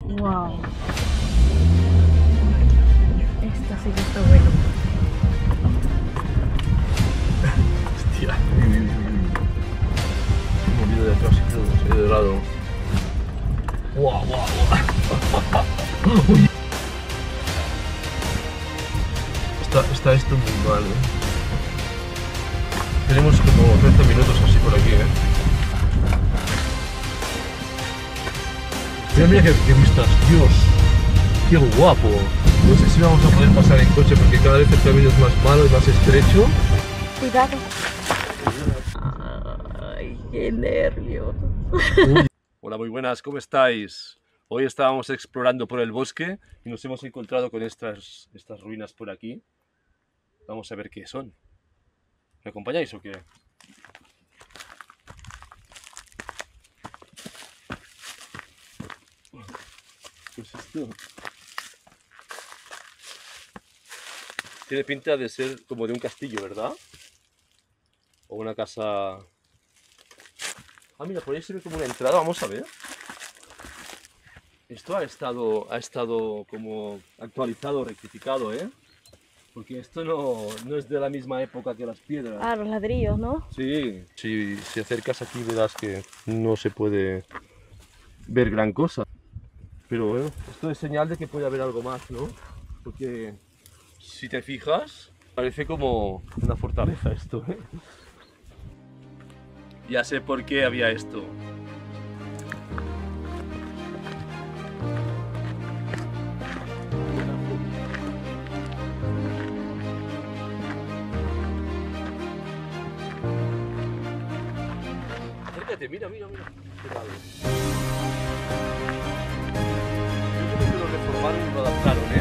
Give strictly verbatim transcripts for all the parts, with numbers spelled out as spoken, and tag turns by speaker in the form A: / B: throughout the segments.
A: Wow. Esta sí que está bueno.
B: Hostia. Me olvido de atrás y todo, se de lado. Guau, guau, guau. Uy. Está, está esto muy mal, ¿eh? Tenemos como treinta minutos así por aquí, ¿eh? Mira, mira qué, qué vistas, Dios. Qué guapo. No sé si vamos a poder pasar en coche porque cada vez el camino es más malo y más estrecho.
A: Cuidado. Ay, qué nervios.
B: Hola, muy buenas, ¿cómo estáis? Hoy estábamos explorando por el bosque y nos hemos encontrado con estas, estas ruinas por aquí. Vamos a ver qué son. ¿Me acompañáis o qué? ¿Qué es esto? Tiene pinta de ser como de un castillo, ¿verdad? O una casa... Ah, mira, por ahí se ve como una entrada, vamos a ver. Esto ha estado, ha estado como actualizado, rectificado, ¿eh? Porque esto no, no es de la misma época que las piedras.
A: Ah, los ladrillos, ¿no?
B: Sí, si, si acercas aquí verás que no se puede ver gran cosa. Pero bueno, esto es señal de que puede haber algo más, ¿no? Porque si te fijas, parece como una fortaleza esto, ¿eh? Ya sé por qué había esto. Acércate, mira, mira, mira. Qué padre. Yo creo que lo reformaron y lo adaptaron, ¿eh?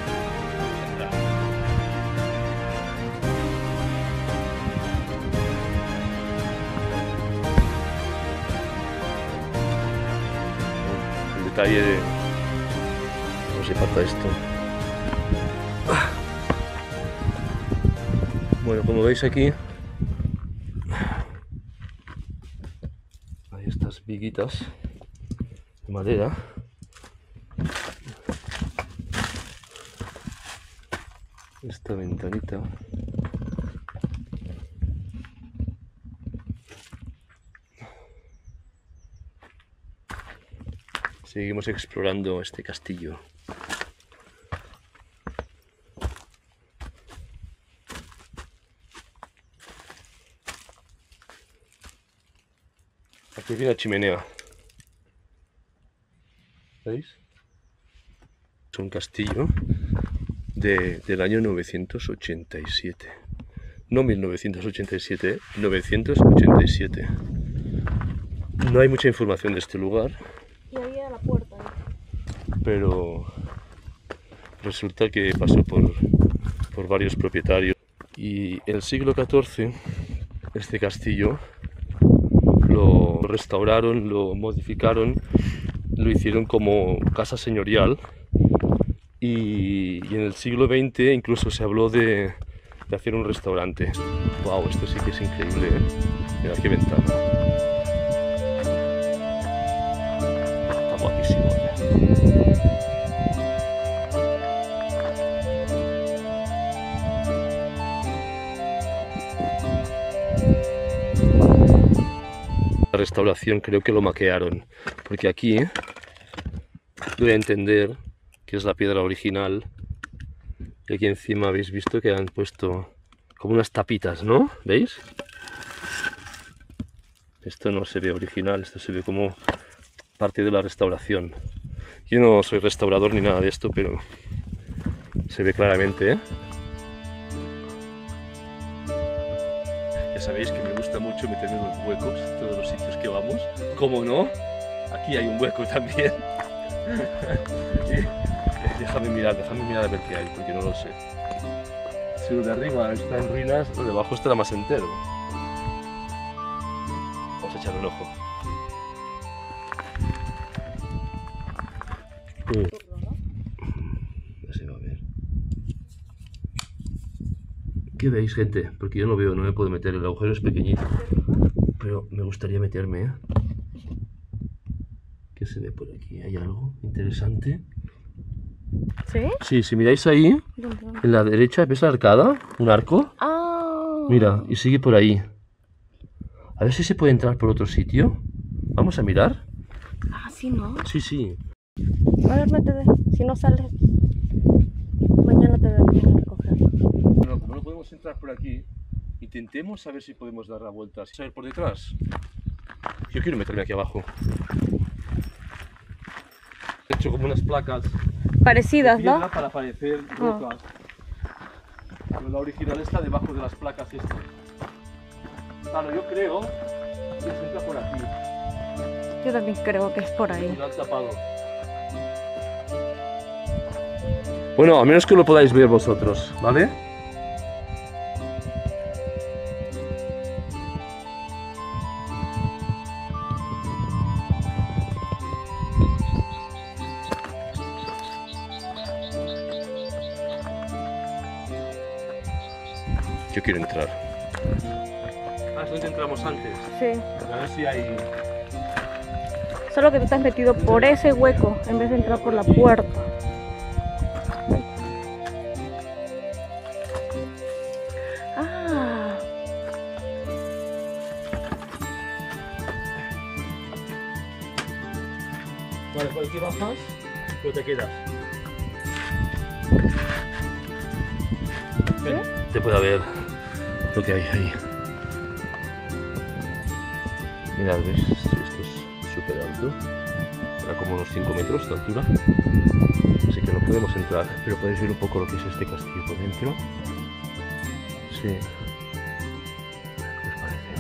B: El detalle de... ¿Cómo se parta esto? Bueno, como veis aquí, hay estas viguitas de madera. Esta ventanita. Seguimos explorando este castillo. Aquí viene la chimenea. ¿Veis? Es un castillo de, del año novecientos ochenta y siete. No mil novecientos ochenta y siete, ¿eh? novecientos ochenta y siete. No hay mucha información de este lugar.
A: Y había la puerta ahí.
B: Pero resulta que pasó por, por varios propietarios. Y en el siglo catorce, este castillo lo restauraron, lo modificaron, lo hicieron como casa señorial. Y, y en el siglo veinte incluso se habló de, de hacer un restaurante. ¡Wow! Esto sí que es increíble, ¿eh? Mirad qué ventana. Está guapísimo, ¿eh? La restauración creo que lo maquearon, porque aquí doy a entender que es la piedra original. Y aquí encima habéis visto que han puesto como unas tapitas, ¿no? ¿Veis? Esto no se ve original, esto se ve como parte de la restauración. Yo no soy restaurador ni nada de esto, pero se ve claramente, ¿eh? Ya sabéis que me gusta mucho meterme en los huecos en todos los sitios que vamos. ¿Cómo no? Aquí hay un hueco también. Déjame mirar, déjame mirar a ver qué hay, porque no lo sé. Si lo de arriba está en ruinas, lo de abajo estará más entero. Vamos a echarle un ojo. Ya se va a ver. ¿Qué veis, gente? Porque yo no veo, no me puedo meter, el agujero es pequeñito. Pero me gustaría meterme, ¿eh? ¿Qué es se ve por aquí? ¿Hay algo interesante?
A: ¿Sí?
B: Sí, si miráis ahí,
A: ¿Dónde?
B: en la derecha, ¿ves la arcada? ¿Un arco?
A: Ah.
B: Mira, y sigue por ahí. A ver si se puede entrar por otro sitio. Vamos a mirar.
A: Ah, sí, ¿no?
B: Sí, sí.
A: A ver, métete. Si no sales, mañana te venimos a recoger.
B: Bueno, como no podemos entrar por aquí, intentemos a ver si podemos dar la vuelta. ¿Saber por detrás? Yo quiero meterme aquí abajo. He hecho como unas placas
A: Parecidas,
B: de piedra
A: ¿no?
B: para parecer rocas. Pero la original está debajo de las placas estas. Claro, yo creo que se entra por aquí.
A: Yo también creo que es por ahí.
B: Y lo han tapado. Bueno, a menos que lo podáis ver vosotros, ¿vale? Yo quiero entrar. Ah, es donde entramos antes.
A: Sí.
B: A ver si hay...
A: Solo que tú te has metido por ese hueco en vez de entrar por la puerta. Ah.
B: Vale, por aquí bajas, pero te quedas.
A: ¿Sí?
B: Te puede ver lo que hay ahí. Mirad, ¿ves? Esto es súper alto. Era como unos cinco metros de altura. Así que no podemos entrar, pero podéis ver un poco lo que es este castillo por dentro. Sí. ¿Qué os parece?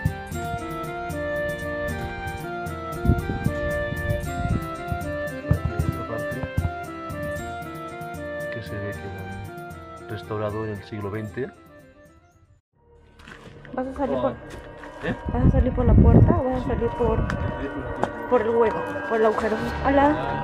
B: Aquí hay otra parte que se ve que la han restaurado en el siglo veinte.
A: ¿Vas a salir por,
B: ¿Eh?
A: ¿Vas a salir por la puerta o vas a salir por, por el hueco, por el agujero? Hola.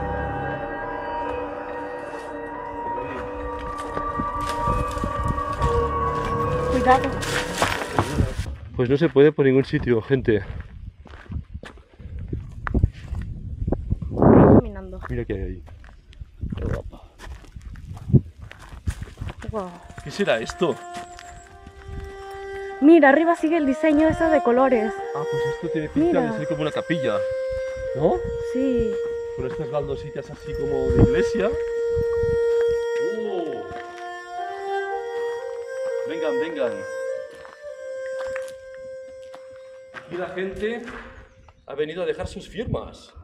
A: Cuidado.
B: Pues no se puede por ningún sitio, gente.
A: Caminando.
B: Mira qué hay ahí. Qué guapa.
A: Wow.
B: ¿Qué será esto?
A: Mira, arriba sigue el diseño ese de colores.
B: Ah, pues esto tiene pinta
A: Mira.
B: de ser como una capilla, ¿no?
A: Sí.
B: Con estas baldositas así como de iglesia. ¡Oh! Vengan, vengan. Aquí la gente ha venido a dejar sus firmas.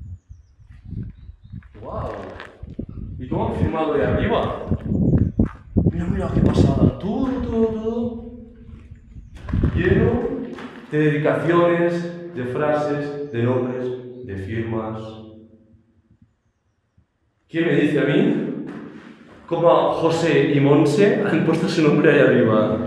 B: ¡Wow! ¿Y cómo han firmado de arriba? Mira, mira, qué pasada. Todo, todo, todo lleno de dedicaciones, de frases, de nombres, de firmas. ¿Quién me dice a mí cómo a José y Monse han puesto su nombre ahí arriba?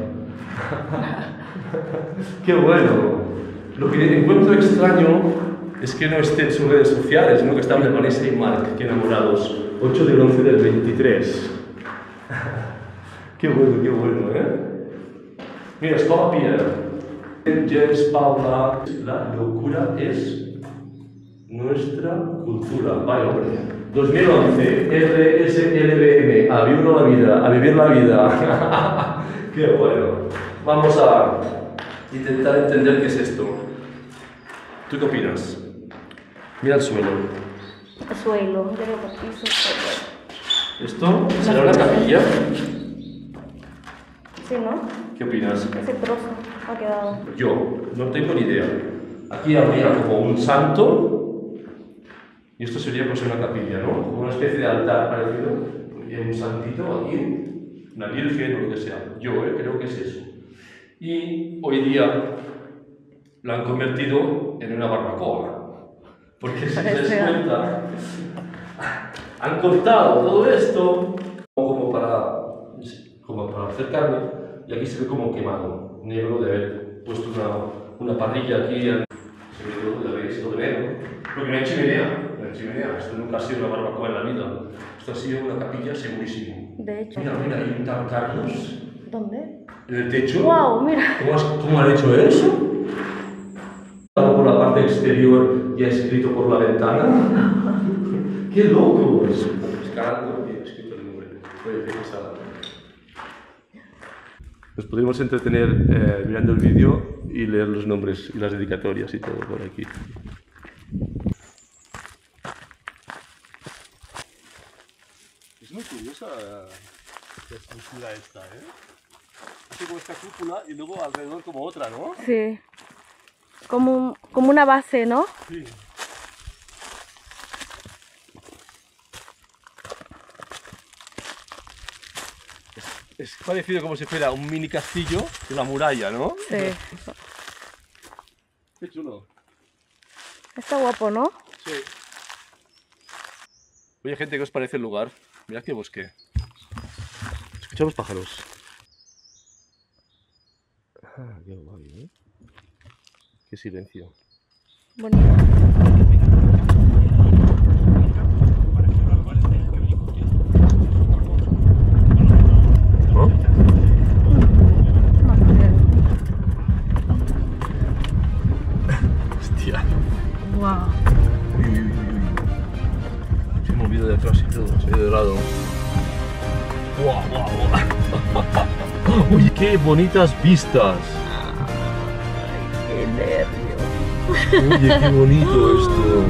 B: ¡Qué bueno! Lo que encuentro extraño es que no esté en sus redes sociales, sino que están de Vanessa y Marc, que enamorados. ocho del once del veintitrés. ¡Qué bueno, qué bueno, eh! Mira, Escola Pierre. James Paula. La locura es nuestra cultura. Vaya, hombre. dos mil once, R S L B M, a vivir la vida, a vivir la vida. Qué bueno. Vamos a intentar entender qué es esto. ¿Tú qué opinas? Mira el suelo.
A: El suelo, de los pisos, suelo.
B: ¿Esto será una capilla?
A: Sí, ¿no?
B: ¿Qué opinas?
A: Ese trozo ha quedado.
B: Yo no tengo ni idea. Aquí habría como un santo y esto sería pues una capilla, ¿no? Como una especie de altar parecido. Y hay un santito aquí, una virgen o lo que sea. Yo eh, creo que es eso. Y hoy día lo han convertido en una barbacoa. Porque si te das cuenta, han cortado todo esto como para, como para hacer carne. Y aquí se ve como quemado, negro de haber puesto una, una parrilla aquí. Se ve todo, ya veis, todo negro. Porque no hay chimenea, no hay chimenea. Esto nunca ha sido una barbacoa en la vida. Esto ha sido una capilla segurísimo.
A: De hecho.
B: Mira, mira, hay un tal Carlos.
A: ¿Dónde?
B: En el techo.
A: ¡Wow! Mira.
B: ¿Cómo, has, cómo han hecho eso? Por la parte lenguaje exterior ya escrito por la ventana. ¡Qué locos! Escalando y he escrito el nombre. Oye, qué pesada. Nos podríamos entretener eh, mirando el vídeo y leer los nombres y las dedicatorias y todo por aquí. Es muy curiosa la estructura esta, ¿eh? Hace como esta cúpula y luego alrededor como otra, ¿no?
A: Sí. Como, un- como una base, ¿no?
B: Sí. Es parecido como si fuera un mini castillo de la muralla, ¿no?
A: Sí.
B: Qué chulo.
A: Está guapo, ¿no?
B: Sí. Oye, gente, ¿qué os parece el lugar? Mirad qué bosque. Escuchamos pájaros. Ah, qué guay, ¿eh? Qué silencio.
A: Bonito.
B: ¿No?
A: No sé.
B: Hostia.
A: Wow.
B: Uy, uy, uy, uy. Se me olvidó de atrás y todo, se ha ido de lado. ¡Guau, guau, guau! ¡Uy, qué bonitas vistas!
A: Qué nervio.
B: Oye, qué bonito esto.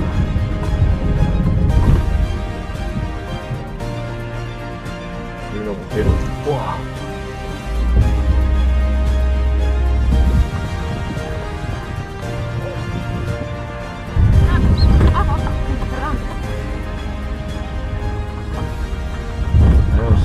B: Hay un agujero. ¡Buah! Dios.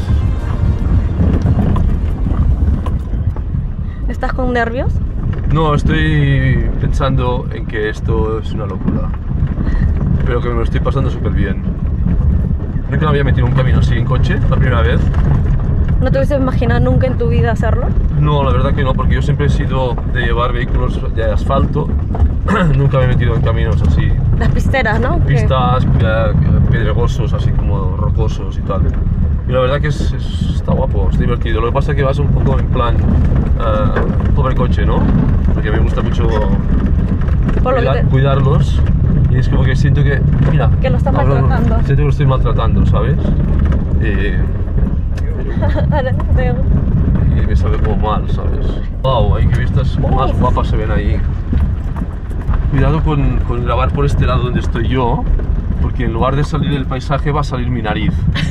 A: ¿Estás con nervios?
B: No, estoy pensando en que esto es una locura. Pero que me lo estoy pasando súper bien. Nunca me había metido en un camino así en coche, la primera vez.
A: ¿No te hubieses imaginado nunca en tu vida hacerlo?
B: No, la verdad que no, porque yo siempre he sido de llevar vehículos de asfalto. Nunca me he metido en caminos así,
A: Las pisteras, ¿no? Que-
B: pistas eh, pedregosos, así como rocosos y tal. Y la verdad que es, es- está guapo, es divertido. Lo que pasa es que vas un poco en plan uh, pobre coche, ¿no? Porque me gusta mucho
A: Por lo que
B: cuida-
A: te-
B: cuidarlos. Y es como que siento que, mira,
A: Que lo estás
B: ahora
A: maltratando.
B: siento que lo estoy maltratando, ¿sabes? Eh,
A: Veo.
B: y me sabe como mal, ¿sabes? Wow, hay que vistas más
A: Uf.
B: guapas se ven ahí. Cuidado con, con grabar por este lado donde estoy yo, porque en lugar de salir el paisaje va a salir mi nariz.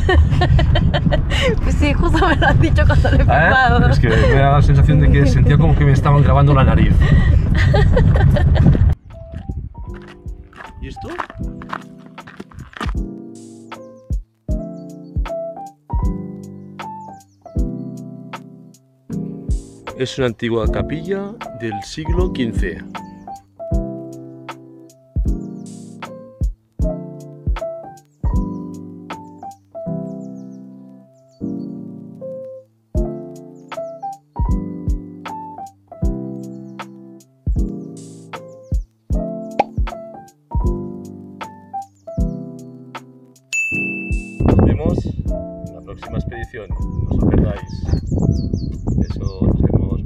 A: Sí, justo me lo has dicho cuando lo he filmado.
B: ¿Eh? Es que me da la sensación de que sentía como que me estaban grabando la nariz. ¿Y esto? Es una antigua capilla del siglo quince. Nos vemos en la próxima expedición, no os lo perdáis. Eso, nos vemos.